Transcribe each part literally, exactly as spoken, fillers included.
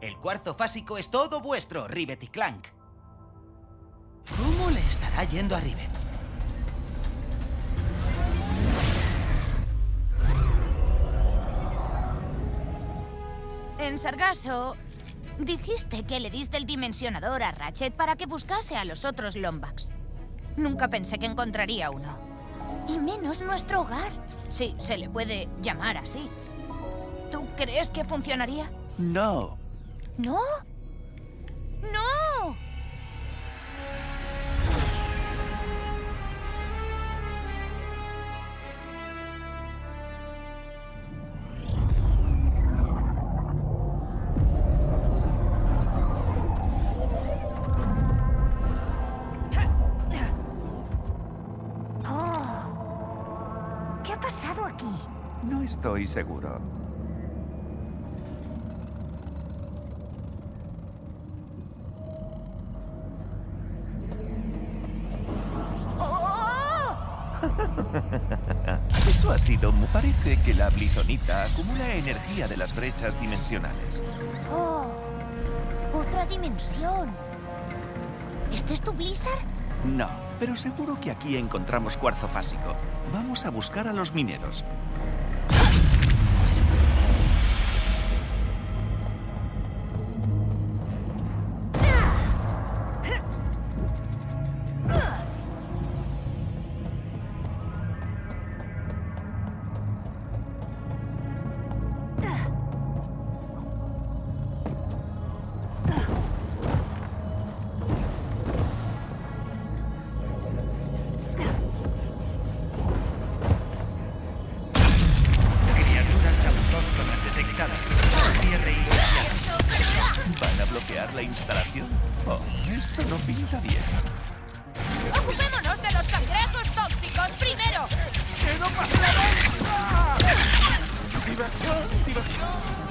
El cuarzo fásico es todo vuestro, Rivet y Clank. ¿Cómo le estará yendo a Rivet? En Sargasso, dijiste que le diste el dimensionador a Ratchet para que buscase a los otros Lombax. Nunca pensé que encontraría uno. Y menos nuestro hogar. Sí, se le puede llamar así. ¿Tú crees que funcionaría? No. ¿No? ¡No! Oh. ¿Qué ha pasado aquí? No estoy seguro. Eso ha sido... Parece que la Blizonita acumula energía de las brechas dimensionales. ¡Oh! ¡Otra dimensión! ¿Este es tu Blizzard? No, pero seguro que aquí encontramos cuarzo fásico. Vamos a buscar a los mineros. ¿Van a bloquear la instalación? Oh, esto no pinta bien. ¡Ocupémonos de los cangrejos tóxicos primero! ¡Que no pase la lancha! ¡Diversión, diversión!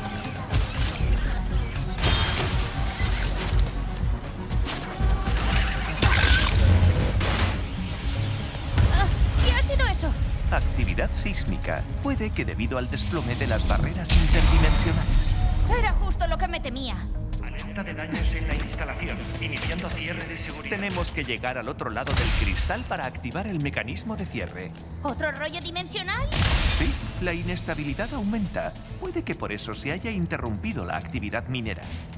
Ah, ¿qué ha sido eso? Actividad sísmica. Puede que debido al desplome de las barreras interdimensionales. Era justo lo que me temía. Alerta de daños en la instalación. Iniciando cierre de seguridad. Tenemos que llegar al otro lado del cristal para activar el mecanismo de cierre. ¿Otro rollo dimensional? Sí, la inestabilidad aumenta. Puede que por eso se haya interrumpido la actividad minera.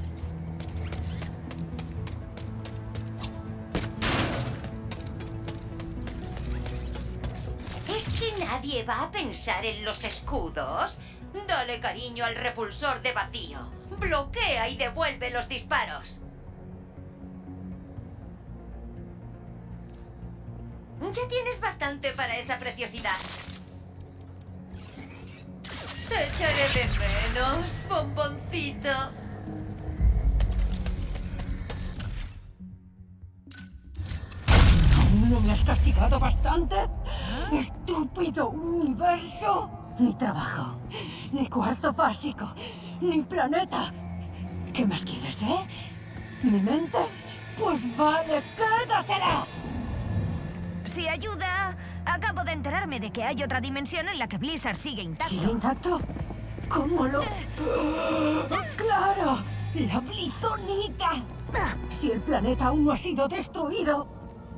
¿Es que nadie va a pensar en los escudos? Dale cariño al repulsor de vacío. Bloquea y devuelve los disparos. Ya tienes bastante para esa preciosidad. Te echaré de menos, bomboncito. ¿No me has castigado bastante? ¡Estúpido universo! Ni trabajo, ni cuarto básico, ni planeta. ¿Qué más quieres, eh? ¿Mi mente? Pues vale, quédatela. Si ayuda, acabo de enterarme de que hay otra dimensión en la que Blizzard sigue intacto. ¿Sigue intacto? ¿Cómo lo...? ¡Claro! ¡La Blizonita! Si el planeta aún no ha sido destruido...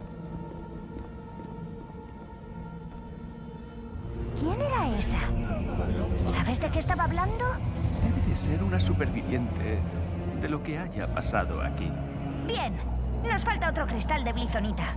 ¿Quién era esa? ¿Sabes de qué estaba hablando? Debe de ser una superviviente de lo que haya pasado aquí. Bien, nos falta otro cristal de Blizonita.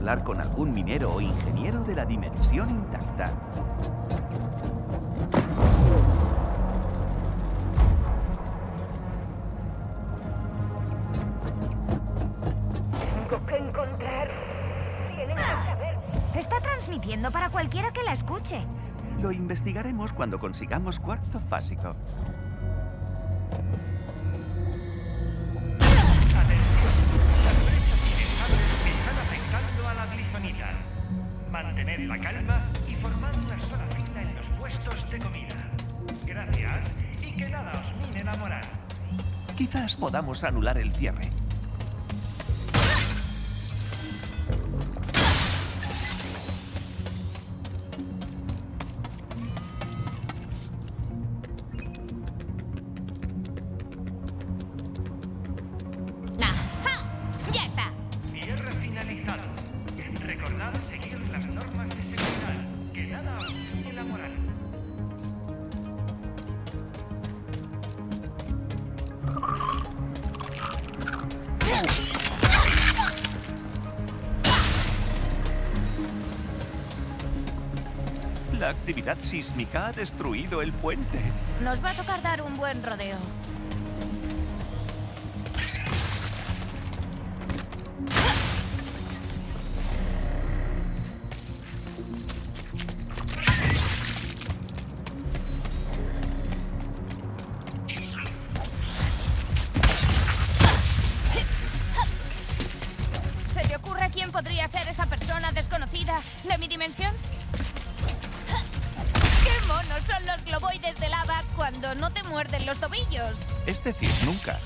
hablar con algún minero o ingeniero de la dimensión intacta. Tengo que encontrar... Tienen que saber. Está transmitiendo para cualquiera que la escuche. Lo investigaremos cuando consigamos cuarzo fásico. Mantened la calma y formad una sola fila en los puestos de comida. Gracias, y que nada os mine la moral. Quizás podamos anular el cierre. ¡Ajá! ¡Ya está! Cierre finalizado. Recordad seguir las normas de seguridad. Que nada os mine la moral. La actividad sísmica ha destruido el puente. Nos va a tocar dar un buen rodeo. ¿Se te ocurre quién podría ser esa persona desconocida de mi dimensión? ¡Qué monos son los globoides de lava cuando no te muerden los tobillos! Es decir, nunca.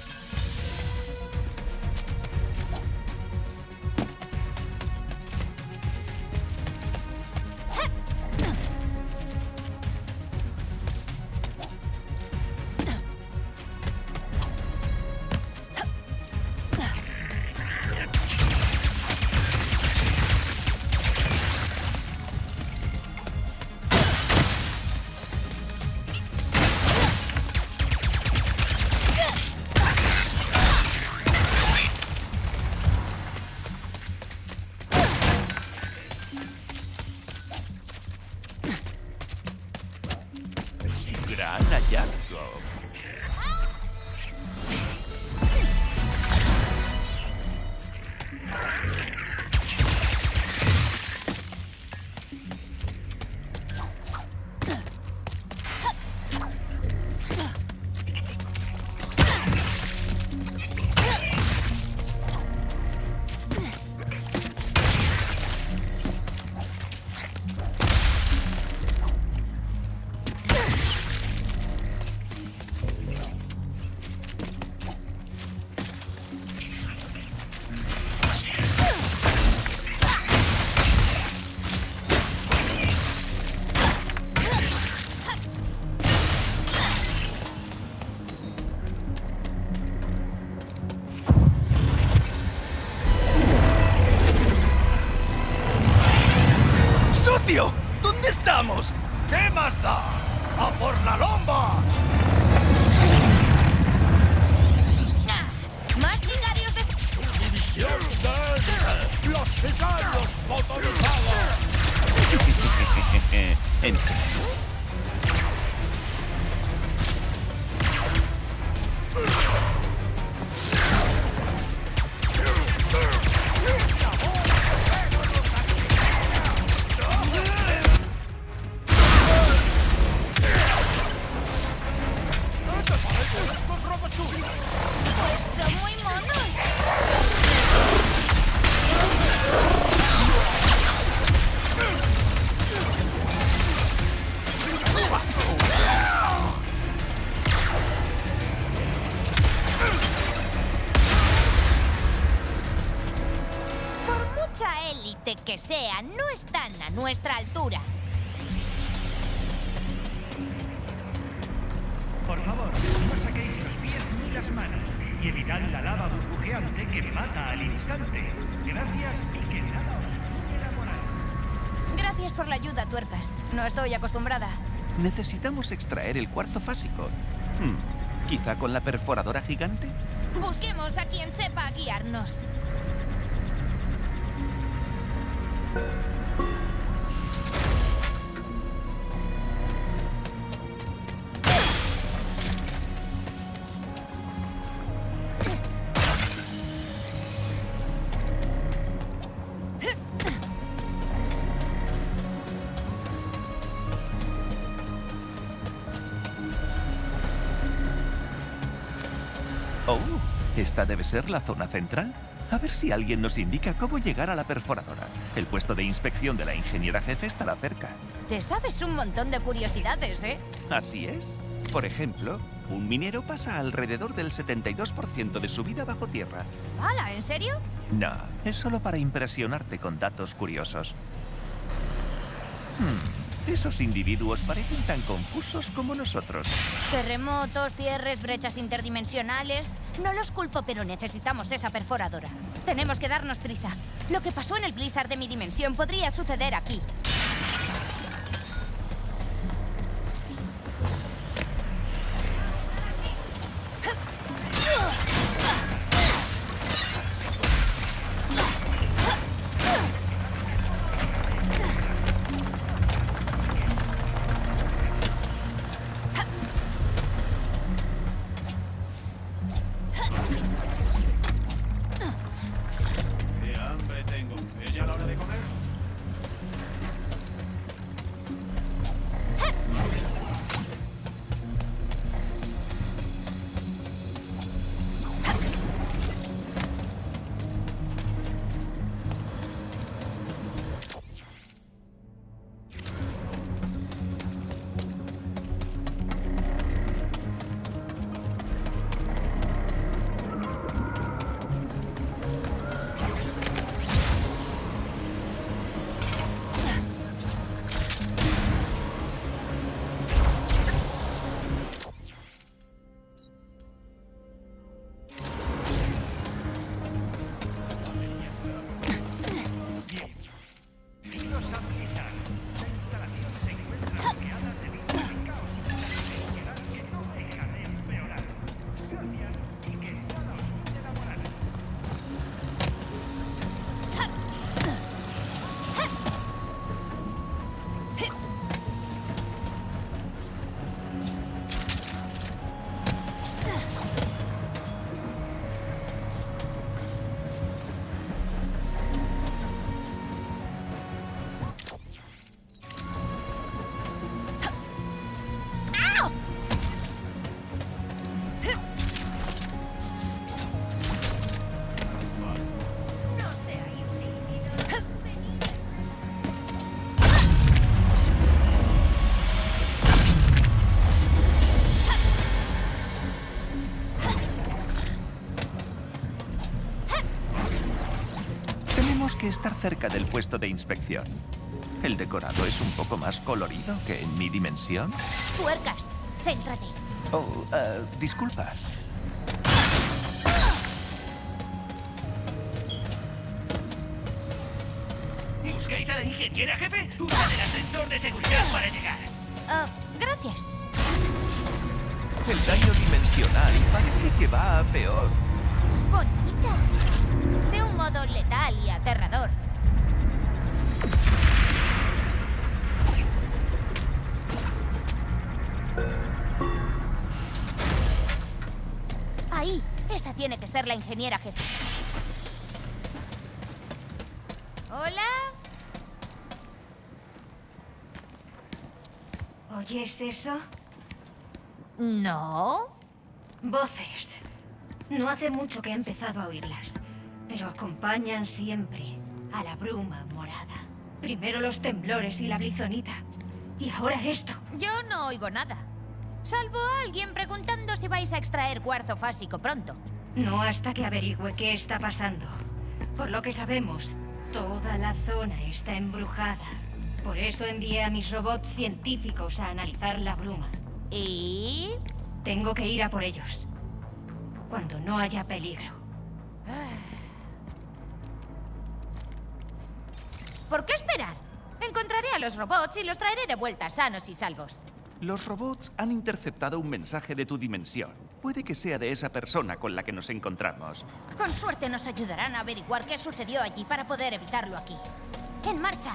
Gran hallazgo. ¡Socio! ¿Dónde estamos? ¿Qué más da? ¡A por la lomba! ¡Ah! ¡Más sicarios de... ¡División de... ¡Los sicarios motorizados! ¿En serio? Pues son muy monos. Por mucha élite que sea, no están a nuestra altura. Por favor, no saquéis los pies ni las manos y evitad la lava burbujeante que mata al instante. Gracias y que nada os mine la moral. Gracias por la ayuda, tuercas. No estoy acostumbrada. Necesitamos extraer el cuarzo fásico. Hmm, ¿quizá con la perforadora gigante? Busquemos a quien sepa guiarnos. Oh, esta debe ser la zona central. A ver si alguien nos indica cómo llegar a la perforadora. El puesto de inspección de la ingeniera jefe estará cerca. Te sabes un montón de curiosidades, ¿eh? Así es. Por ejemplo, un minero pasa alrededor del setenta y dos por ciento de su vida bajo tierra. ¡Hala! ¿En serio? No, es solo para impresionarte con datos curiosos. Hmm, esos individuos parecen tan confusos como nosotros. Terremotos, cierres, brechas interdimensionales... No los culpo, pero necesitamos esa perforadora. Tenemos que darnos prisa. Lo que pasó en el Blizzard de mi dimensión podría suceder aquí. ¡Qué hambre tengo! ¿Es ya la hora de comer? Bienvenidos a Blizzard. La instalación se encuentra rodeada de virus y caos internacional que no deja de empeorar. Gracias y que nada os quite la moral. No seáis tímidos. Tenemos que estar cerca del puesto de inspección. El decorado es un poco más colorido que en mi dimensión. Tuercas, céntrate. Oh, eh, disculpa. ¿Buscáis a la ingeniera, jefe? Usad el ascensor de seguridad para llegar. Ah, gracias. El daño dimensional parece que va a peor. Es bonita. De un modo letal y aterrador. Ahí. Esa tiene que ser la ingeniera jefe. ¿Hola? ¿Oyes eso? No. Voces. No hace mucho que he empezado a oírlas, pero acompañan siempre a la bruma morada. Primero los temblores y la blizonita, y ahora esto. Yo no oigo nada. Salvo a alguien preguntando si vais a extraer cuarzo fásico pronto. No hasta que averigüe qué está pasando. Por lo que sabemos, toda la zona está embrujada. Por eso envié a mis robots científicos a analizar la bruma. ¿Y? Tengo que ir a por ellos. Cuando no haya peligro. ¿Por qué esperar? Encontraré a los robots y los traeré de vuelta sanos y salvos. Los robots han interceptado un mensaje de tu dimensión. Puede que sea de esa persona con la que nos encontramos. Con suerte nos ayudarán a averiguar qué sucedió allí para poder evitarlo aquí. ¡En marcha!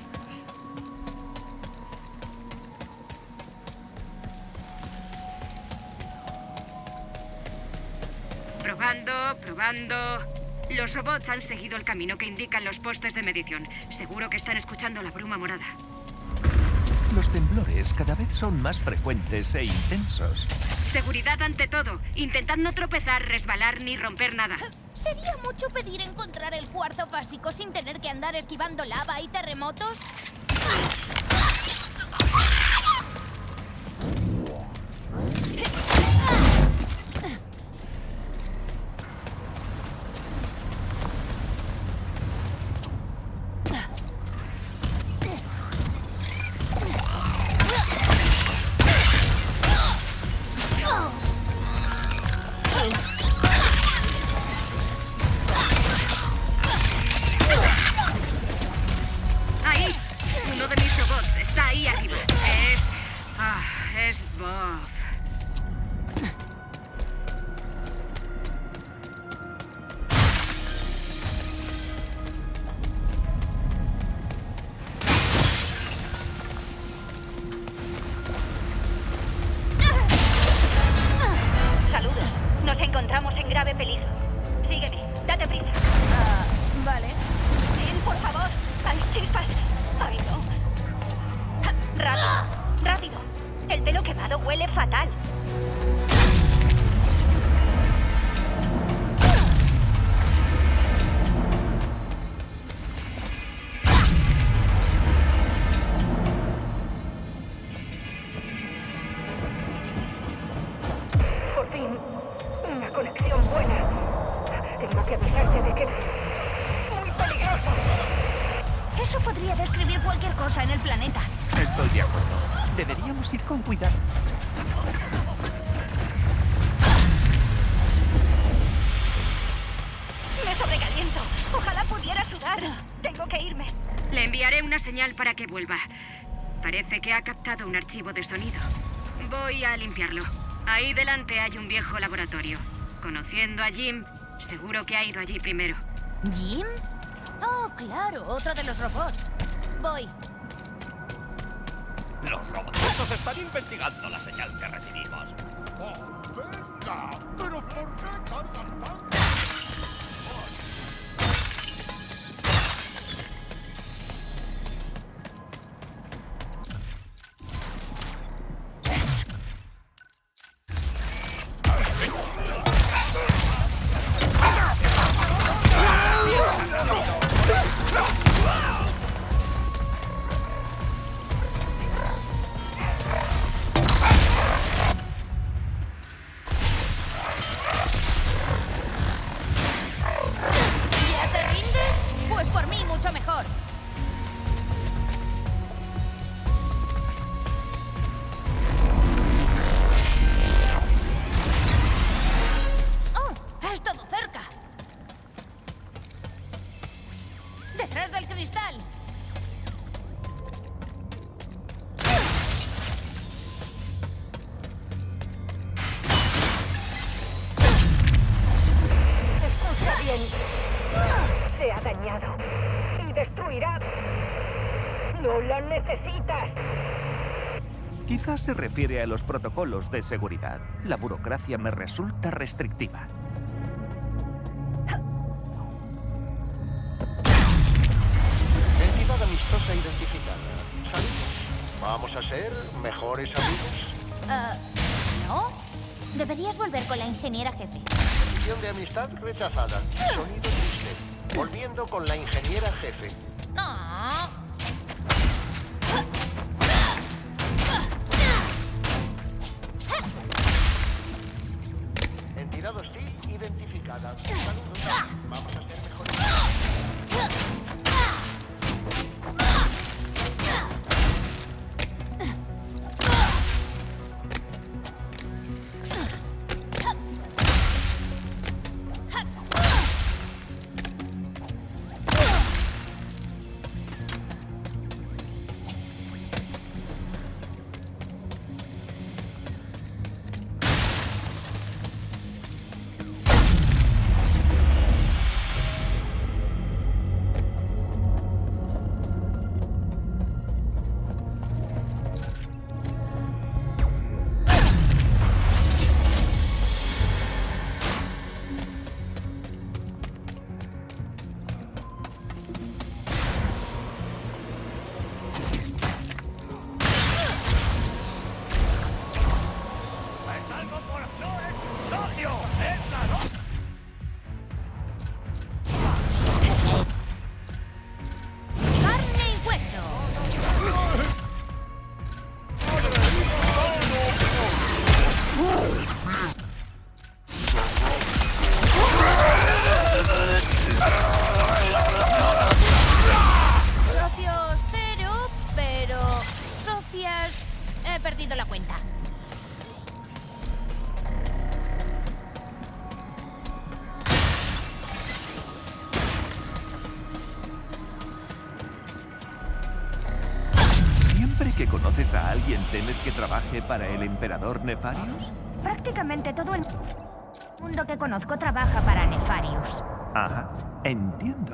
Probando, probando... Los robots han seguido el camino que indican los postes de medición. Seguro que están escuchando la bruma morada. Los temblores cada vez son más frecuentes e intensos. Seguridad ante todo. Intentad no tropezar, resbalar ni romper nada. ¿Sería mucho pedir encontrar el cuarto básico sin tener que andar esquivando lava y terremotos? Nos encontramos en grave peligro. Sígueme, date prisa. Uh, vale. Ven, por favor. Hay chispas. Ay, no. Rápido, rápido. El pelo quemado huele fatal. Por fin. Una conexión buena. Tengo que avisarte de que... muy peligroso. Eso podría describir cualquier cosa en el planeta. Estoy de acuerdo. Deberíamos ir con cuidado. Me sobrecaliento. Ojalá pudiera sudar. Tengo que irme. Le enviaré una señal para que vuelva. Parece que ha captado un archivo de sonido. Voy a limpiarlo. Ahí delante hay un viejo laboratorio. Conociendo a Jim, seguro que ha ido allí primero. ¿Jim? Oh, claro, otro de los robots. Voy. Los robots están investigando la señal que recibimos. ¡Oh, venga! ¿Pero por qué tardan tanto? ¡Detrás del cristal! Escucha bien. Se ha dañado. Y destruirá. No la necesitas. Quizás se refiere a los protocolos de seguridad. La burocracia me resulta restrictiva. Entidad amistosa identificada. Saludos. ¿Vamos a ser mejores amigos? Uh, ¿no? Deberías volver con la ingeniera jefe. Petición de amistad rechazada. Sonido triste. Volviendo con la ingeniera jefe. No. Entidad hostil identificada. Saludos. Vamos a ser mejores amigos. Gracias. He perdido la cuenta. ¿Siempre que conoces a alguien temes que trabaje para el emperador Nefarius? Prácticamente todo el mundo que conozco trabaja para Nefarius. Ajá, entiendo.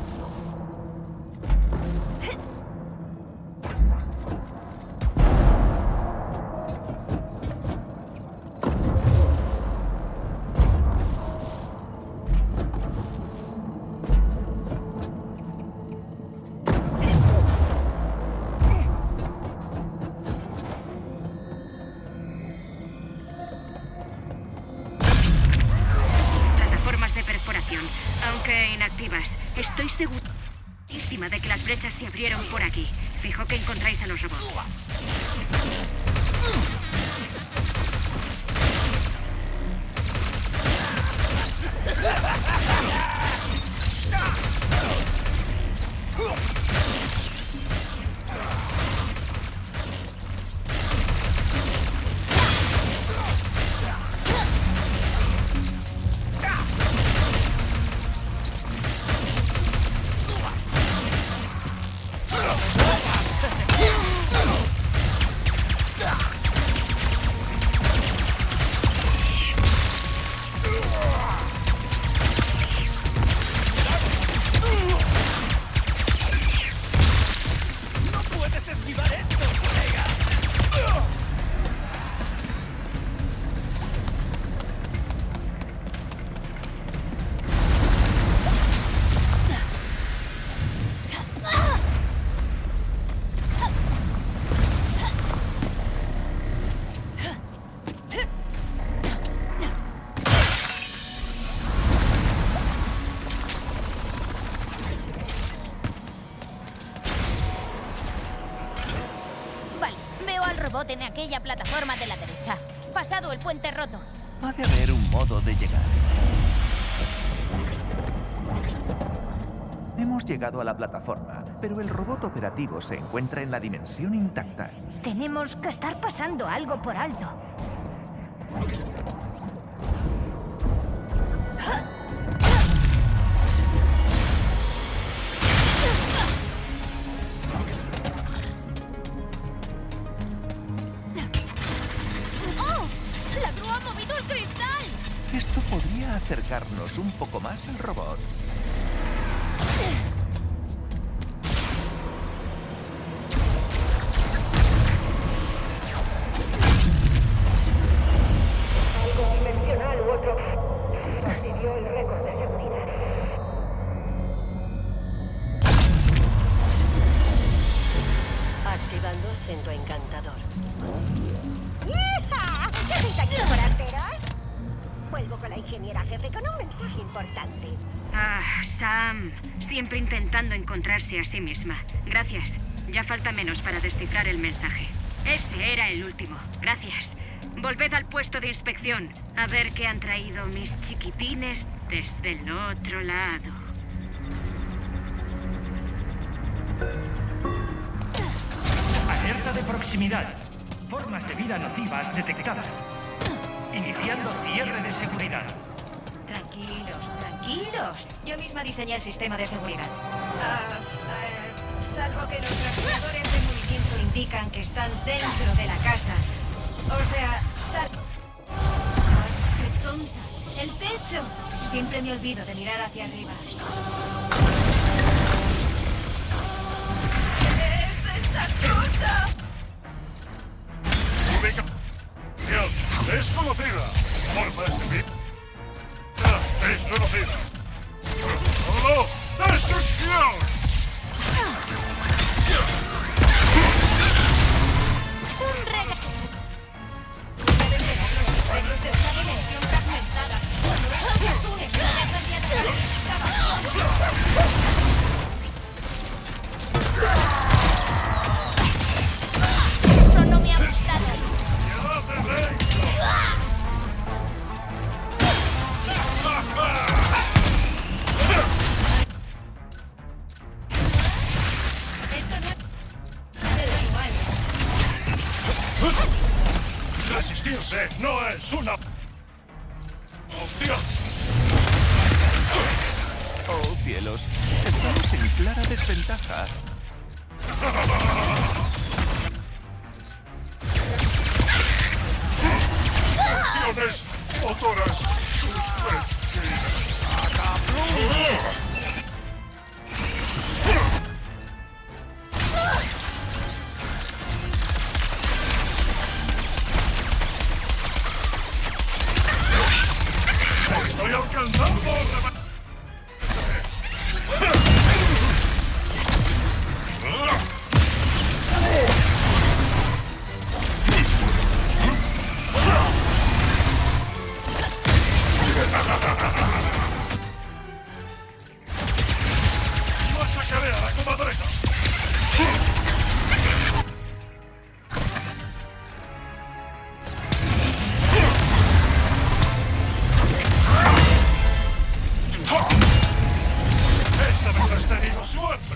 Aunque inactivas, estoy segurísima de que las brechas se abrieron por aquí. Fijo que encontráis a los robots. En aquella plataforma de la derecha. Pasado el puente roto. Ha de haber un modo de llegar. Hemos llegado a la plataforma, pero el robot operativo se encuentra en la dimensión intacta. Tenemos que estar pasando algo por alto. Esto podría acercarnos un poco más al robot. Algo dimensional u otro. Fastidió el récord de seguridad. Activando acento encantador. ¡Hija! ¿Qué hacéis aquí, forasteros? Vuelvo con la ingeniera jefe con un mensaje importante. Ah, Sam. Siempre intentando encontrarse a sí misma. Gracias. Ya falta menos para descifrar el mensaje. Ese era el último. Gracias. Volved al puesto de inspección. A ver qué han traído mis chiquitines desde el otro lado. Alerta de proximidad. Formas de vida nocivas detectadas. Iniciando cierre de seguridad. Tranquilos, tranquilos. Yo misma diseñé el sistema de seguridad. Ah, eh, salvo que los rastreadores de movimiento indican que están dentro de la casa. O sea, sal... Ah, ¡qué tonta! ¡El techo! Siempre me olvido de mirar hacia arriba. ¿Qué es esta cosa? Desconocida. Formas de vida desconocida. ¡Solo destrucción! Un regalo. De una dimensión fragmentada. Túnel, Resistirse no es una opción. Oh, cielos. Estamos en clara desventaja. Funciones motoras suspendidas. Estoy alcanzando. No sacaré a la comadreta. Esta vez has tenido suerte.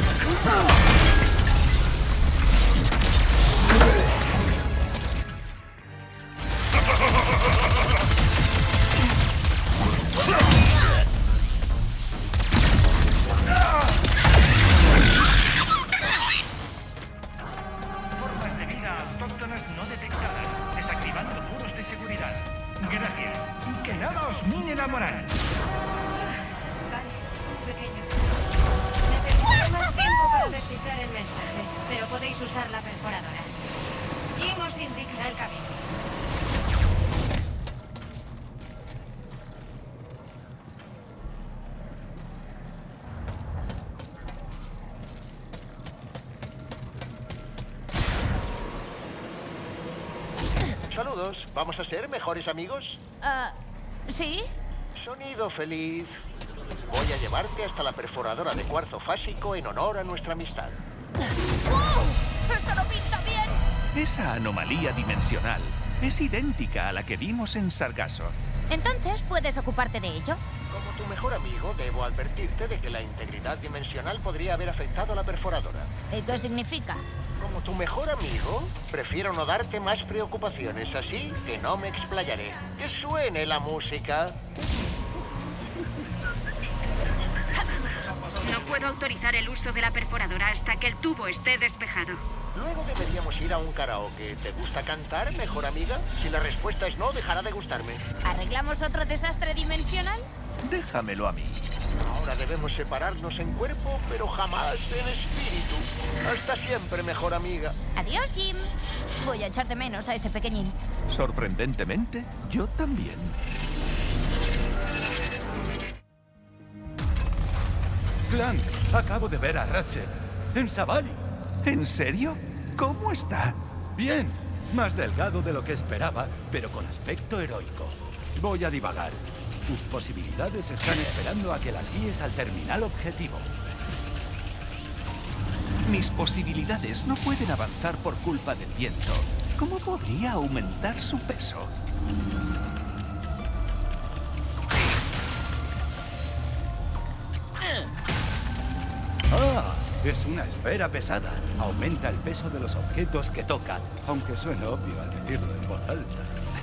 Formas de vida autóctonas no detectadas, desactivando muros de seguridad. Gracias. Que nada os mine la moral. Vale, pequeño. Necesito más tiempo para descifrar el mensaje, pero podéis usar la perforadora. Jim os indicará el camino. Saludos. ¿Vamos a ser mejores amigos? Ah, ¿sí? Sonido feliz. Voy a llevarte hasta la perforadora de cuarzo fásico en honor a nuestra amistad. ¡Wow! ¡Esto no pinta bien! Esa anomalía dimensional es idéntica a la que vimos en Sargasso. Entonces, ¿puedes ocuparte de ello? Como tu mejor amigo, debo advertirte de que la integridad dimensional podría haber afectado a la perforadora. ¿Y qué significa? Como tu mejor amigo, prefiero no darte más preocupaciones, así que no me explayaré. Que suene la música. No puedo autorizar el uso de la perforadora hasta que el tubo esté despejado. Luego deberíamos ir a un karaoke. ¿Te gusta cantar, mejor amiga? Si la respuesta es no, dejará de gustarme. ¿Arreglamos otro desastre dimensional? Déjamelo a mí. Ahora debemos separarnos en cuerpo, pero jamás en espíritu. Hasta siempre, mejor amiga. Adiós, Jim. Voy a echar de menos a ese pequeñín. Sorprendentemente, yo también. Clank, acabo de ver a Ratchet en Savali. ¿En serio? ¿Cómo está? Bien, más delgado de lo que esperaba, pero con aspecto heroico. Voy a divagar. Tus posibilidades están esperando a que las guíes al terminal objetivo. Mis posibilidades no pueden avanzar por culpa del viento. ¿Cómo podría aumentar su peso? ¡Ah! Es una esfera pesada. Aumenta el peso de los objetos que toca, aunque suene obvio al decirlo en voz alta.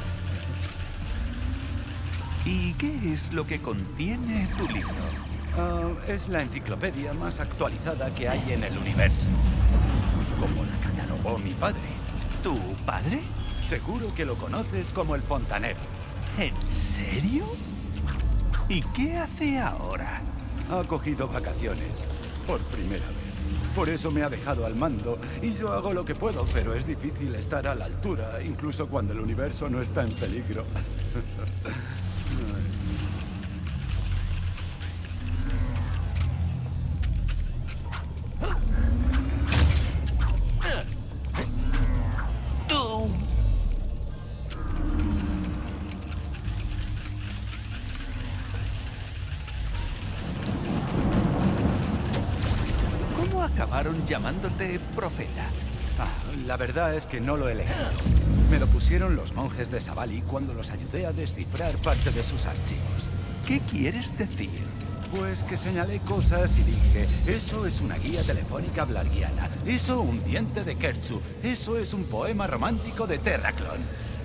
¿Y qué es lo que contiene tu libro? Uh, es la enciclopedia más actualizada que hay en el universo. Como la catalogó mi padre. ¿Tu padre? Seguro que lo conoces como el fontanero. ¿En serio? ¿Y qué hace ahora? Ha cogido vacaciones. Por primera vez. Por eso me ha dejado al mando. Y yo hago lo que puedo, pero es difícil estar a la altura, incluso cuando el universo no está en peligro. ¿Cómo acabaron llamándote profeta? Ah, la verdad es que no lo he elegido. Me lo pusieron los monjes de Savali cuando los ayudé a descifrar parte de sus archivos. ¿Qué quieres decir? Pues que señalé cosas y dije, eso es una guía telefónica blarguiana, eso un diente de Kerchu, eso es un poema romántico de Terraclon.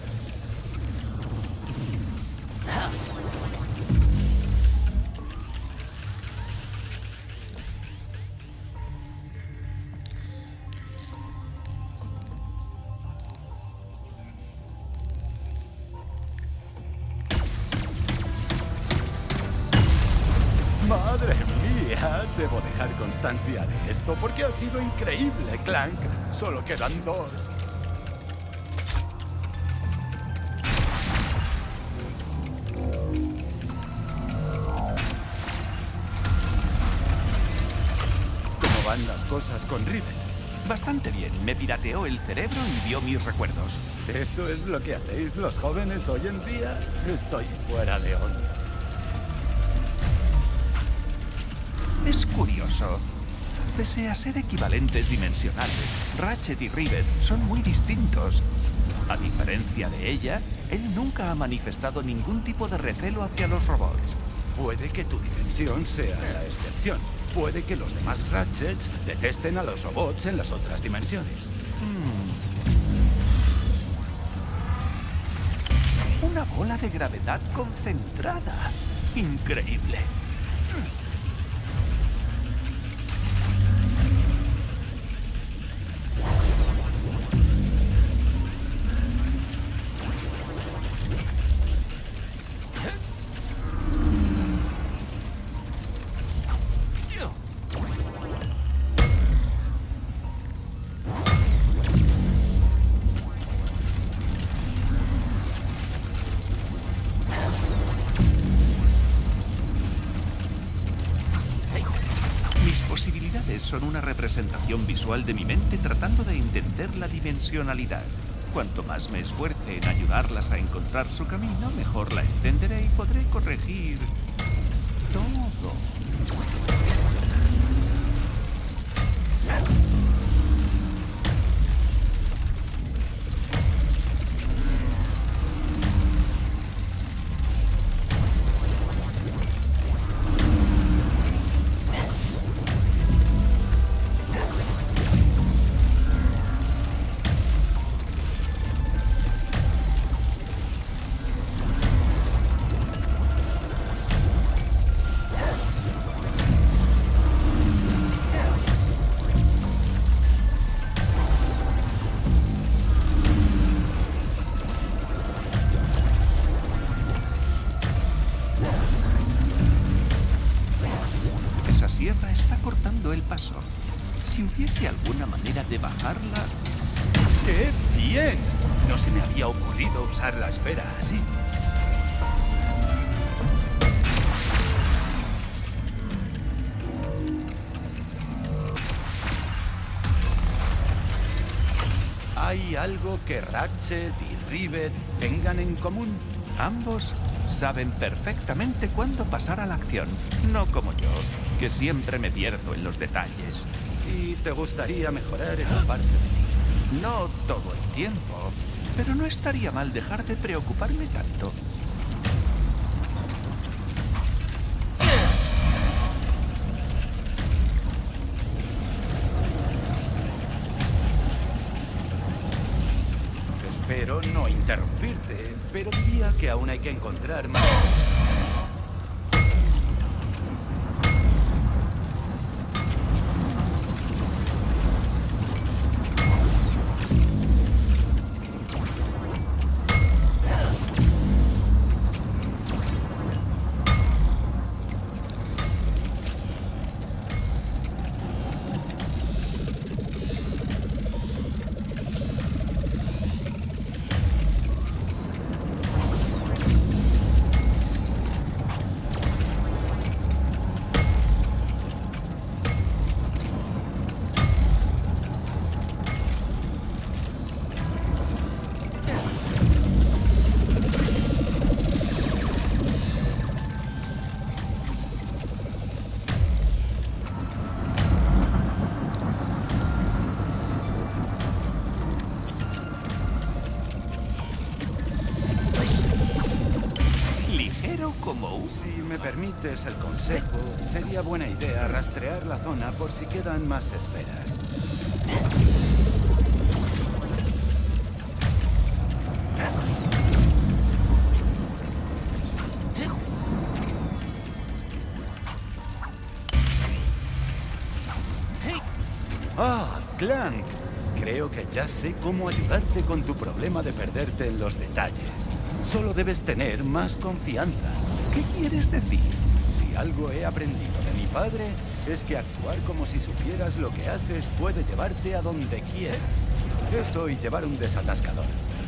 ¡Madre mía! Debo dejar constancia de esto porque ha sido increíble, Clank. Solo quedan dos. ¿Cómo van las cosas con Rivet? Bastante bien. Me pirateó el cerebro y vio mis recuerdos. ¿Eso es lo que hacéis los jóvenes hoy en día? Estoy fuera de onda. Es curioso. Pese a ser equivalentes dimensionales, Ratchet y Rivet son muy distintos. A diferencia de ella, él nunca ha manifestado ningún tipo de recelo hacia los robots. Puede que tu dimensión sea la excepción. Puede que los demás Ratchets detesten a los robots en las otras dimensiones. Hmm. Una bola de gravedad concentrada. Increíble. Son una representación visual de mi mente tratando de entender la dimensionalidad. Cuanto más me esfuerce en ayudarlas a encontrar su camino, mejor la entenderé y podré corregir todo. Si hubiese alguna manera de bajarla... ¡Qué bien! No se me había ocurrido usar la esfera así. ¿Hay algo que Ratchet y Rivet tengan en común? Ambos saben perfectamente cuándo pasar a la acción, no como yo, que siempre me pierdo en los detalles. ¿Y te gustaría mejorar esa parte de ti? No todo el tiempo, pero no estaría mal dejar de preocuparme tanto. Espero no interrumpirte, pero diría que aún hay que encontrar más. Moe? Si me permites el consejo, sería buena idea rastrear la zona por si quedan más esferas. ¡Ah, Clank! Creo que ya sé cómo ayudarte con tu problema de perderte en los detalles. Solo debes tener más confianza. ¿Qué quieres decir? Si algo he aprendido de mi padre, es que actuar como si supieras lo que haces puede llevarte a donde quieras. Eso y llevar un desatascador.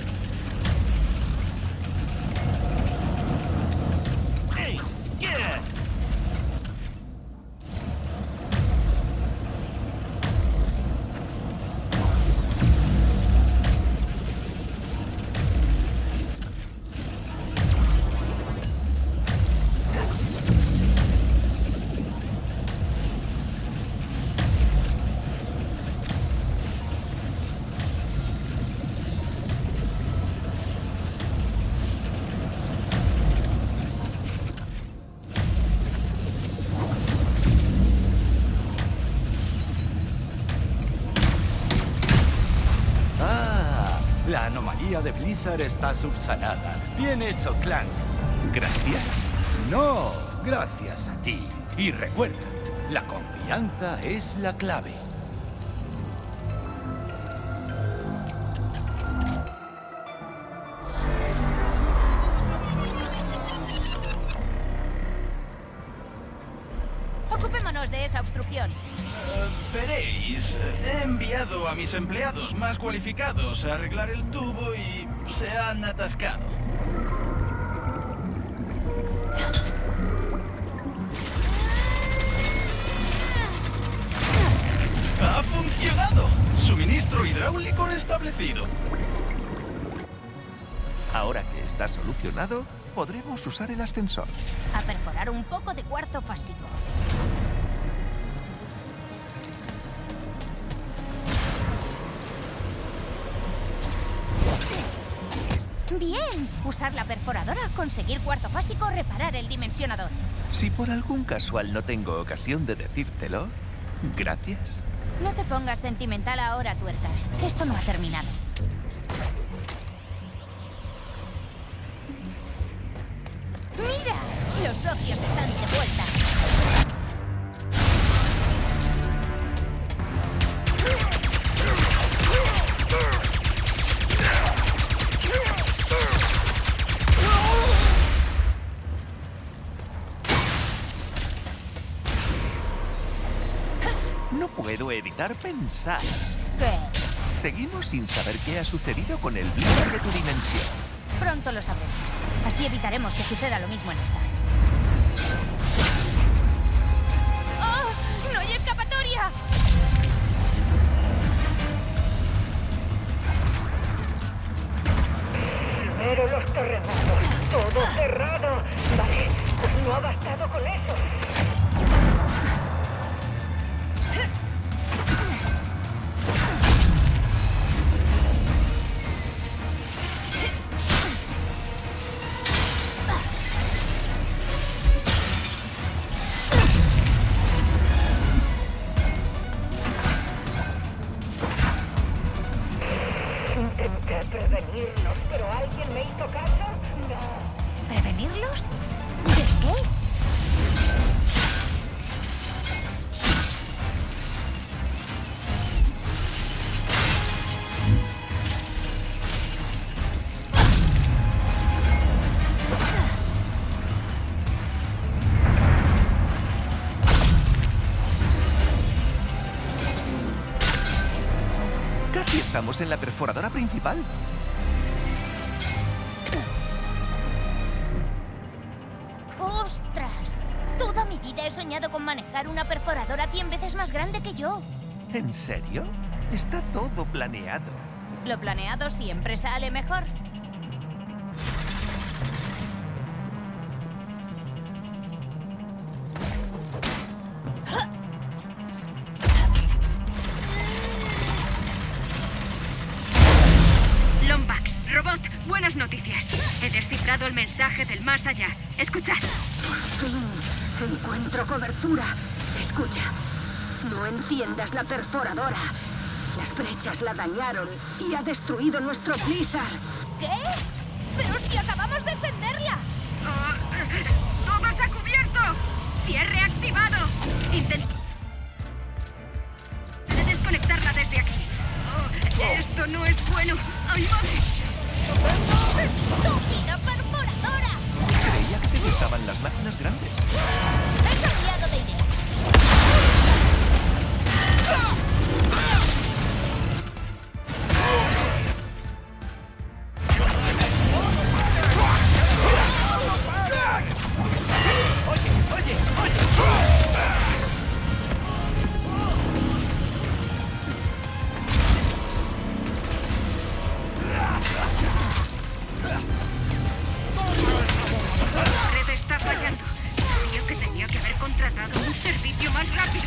¡Hey! ¿Qué? La anomalía de Blizzard está subsanada. Bien hecho, Clank. ¿Gracias? No, gracias a ti. Y recuerda, la confianza es la clave. Ocupémonos de esa obstrucción. Uh, veréis, he enviado a mis empleados más cualificados a arreglar el tubo y se han atascado. ¡Ha funcionado! Suministro hidráulico restablecido. Ahora que está solucionado, podremos usar el ascensor. A perforar un poco de cuarzo fásico. Bien, usar la perforadora, conseguir cuarzo fásico, reparar el dimensionador. Si por algún casual no tengo ocasión de decírtelo, gracias. No te pongas sentimental ahora, tuercas. Esto no ha terminado. ¡Mira! Los socios están de vuelta. No puedo evitar pensar. ¿Qué? Seguimos sin saber qué ha sucedido con el Blizzard de tu dimensión. Pronto lo sabremos. Así evitaremos que suceda lo mismo en esta. ¡Oh! ¡No hay escapatoria! Primero los terremotos. Todo cerrado. Vale, pues no ha bastado con eso. Intenté prevenirlos, pero ¿alguien me hizo caso? No. ¿Prevenirlos? ¿De qué? Casi estamos en la perforadora principal. ¡Ostras! Toda mi vida he soñado con manejar una perforadora cien veces más grande que yo. ¿En serio? Está todo planeado. Lo planeado siempre sale mejor. Robot, buenas noticias. He descifrado el mensaje del más allá. Escuchad. Por fin, encuentro cobertura. Escucha, no enciendas la perforadora. Las brechas la dañaron y ha destruido nuestro Blizzard. ¿Qué? ¡Pero si acabamos de encenderla! Uh, ¡Todos a cubierto! ¡Cierre activado! Intent... de desconectarla desde aquí. Oh, esto no es bueno. ¡Ay, madre! ¡Estúpida perforadora! Creía que te gustaban las máquinas grandes. He cambiado de idea. Oye, oye, oye. La red está fallando. Sabía que tenía que haber contratado un servicio más rápido.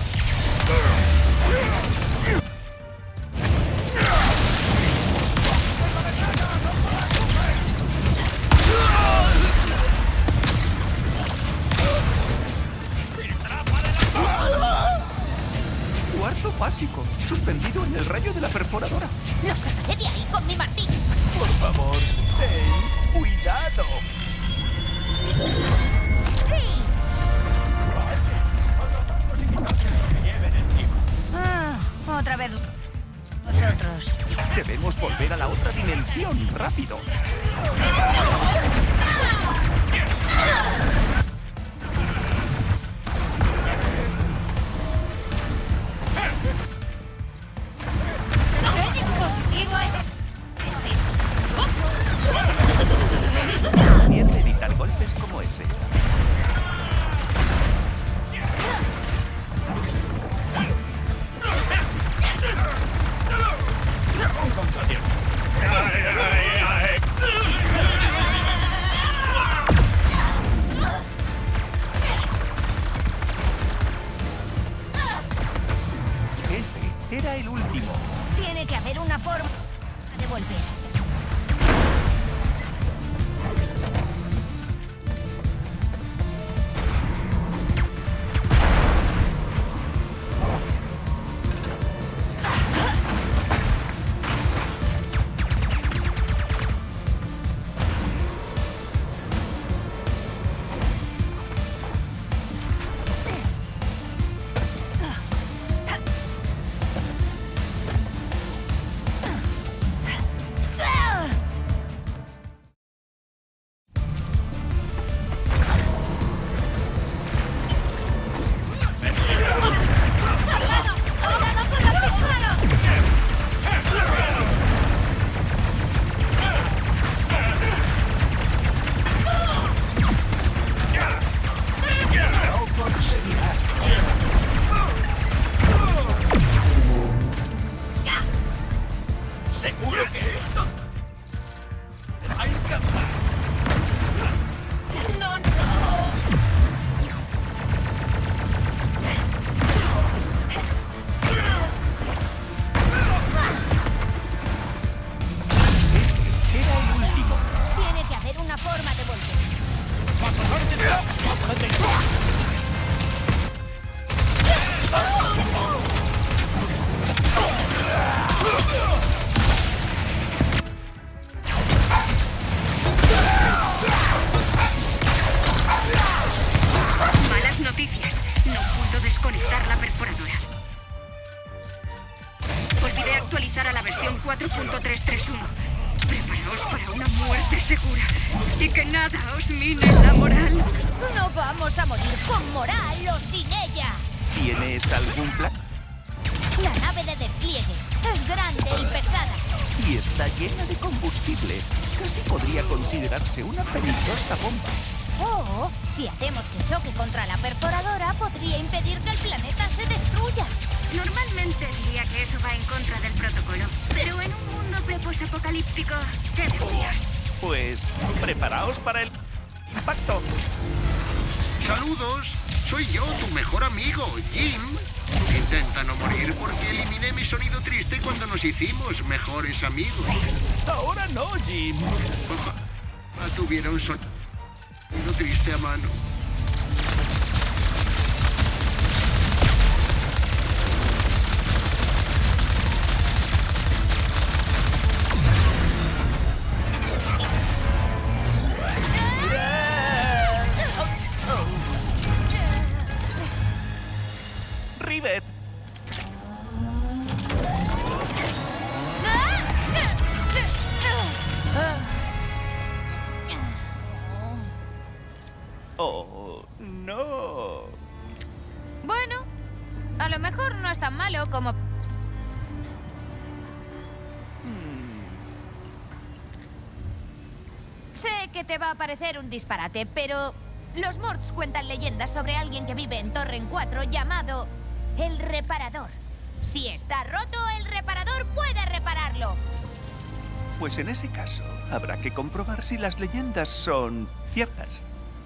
Cuarzo básico, suspendido en el rayo de la perforadora. Lo sacaré de ahí con mi martillo. Por favor, ten cuidado. Ah, otra vez vosotros. Debemos volver a la otra dimensión, rápido. Pierde evitar golpes como ese. Ese era el último. Tiene que haber una forma de volver. Seguro que esto te va a encantar. ¡No, no! Ese era el último. Tiene que haber una forma de volver. Malas noticias. No puedo desconectar la perforadora. Olvidé actualizar a la versión cuatro punto trescientos treinta y uno. Preparaos para una muerte segura. Y que nada os mine la moral. No vamos a morir con moral o sin ella. ¿Tienes algún plan? La nave de despliegue es grande y pesada. Y está llena de combustible. Casi podría considerarse una peligrosa bomba. O, si hacemos que choque contra la perforadora, podría impedir que el planeta se destruya. Normalmente diría que eso va en contra del protocolo. Pero en un mundo pre-postapocalíptico, ¿qué decías? Pues, preparaos para el impacto. Saludos, soy yo, tu mejor amigo, Jim. Intenta no morir porque eliminé mi sonido triste cuando nos hicimos mejores amigos. Ahora no, Jim. Ojalá tuviera un sonido triste a mano. Rivet. Oh, no. Bueno, a lo mejor no es tan malo como... Sé que te va a parecer un disparate, pero los Morts cuentan leyendas sobre alguien que vive en Torren cuatro llamado el Reparador. Si está roto, el Reparador puede repararlo. Pues en ese caso, habrá que comprobar si las leyendas son ciertas.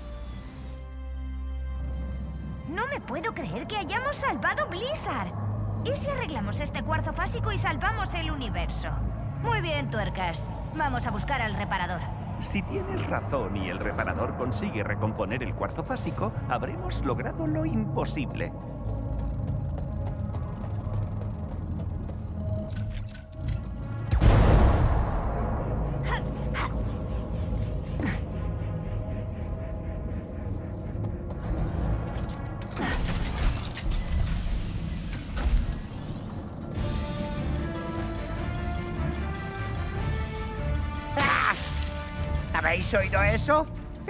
No me puedo creer que hayamos salvado Blizzard. ¿Y si arreglamos este cuarzo fásico y salvamos el universo? Muy bien, tuercas. Vamos a buscar al Reparador. Si tienes razón y el Reparador consigue recomponer el cuarzo fásico, habremos logrado lo imposible. ¿Habéis oído eso?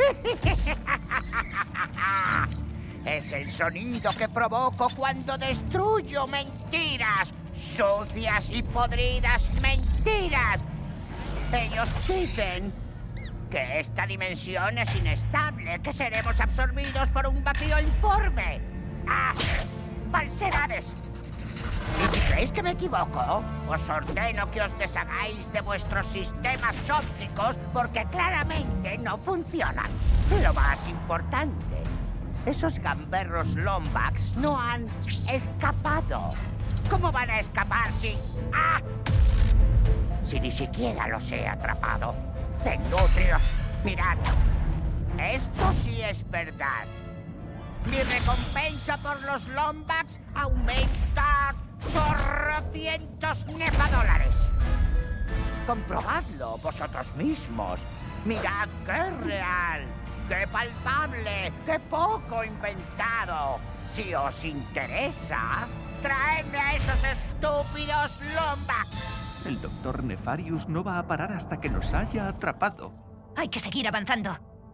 Es el sonido que provoco cuando destruyo mentiras. Sucias y podridas mentiras. Ellos dicen que esta dimensión es inestable, que seremos absorbidos por un vacío informe. ¡Ah! ¡Falsedades! Y si creéis que me equivoco, os ordeno que os deshagáis de vuestros sistemas ópticos porque claramente no funcionan. Lo más importante, esos gamberros Lombax no han escapado. ¿Cómo van a escapar si... ¡Ah! Si ni siquiera los he atrapado. Cenutrios, mirad. Esto sí es verdad. Mi recompensa por los Lombax aumenta chorrocientos nefadólares. Comprobadlo vosotros mismos. Mirad qué real, qué palpable, qué poco inventado. Si os interesa, traedme a esos estúpidos Lombax. El doctor Nefarius no va a parar hasta que nos haya atrapado. Hay que seguir avanzando.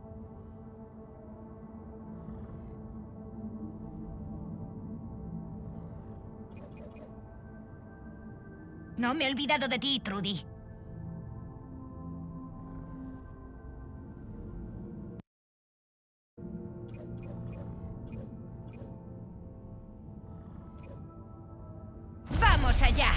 No me he olvidado de ti, Trudy. ¡Vamos allá!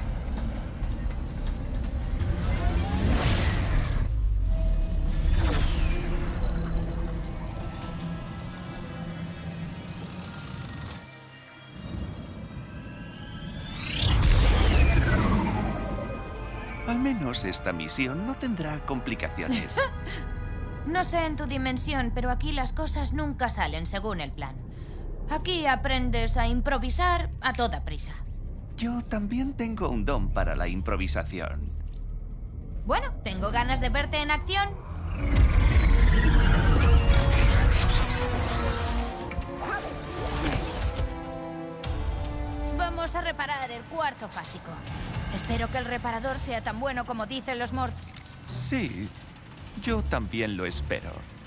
Al menos esta misión no tendrá complicaciones. No sé en tu dimensión, pero aquí las cosas nunca salen según el plan. Aquí aprendes a improvisar a toda prisa. Yo también tengo un don para la improvisación. Bueno, tengo ganas de verte en acción. Vamos a reparar el cuarzo fásico. Espero que el reparador sea tan bueno como dicen los Morts. Sí, yo también lo espero.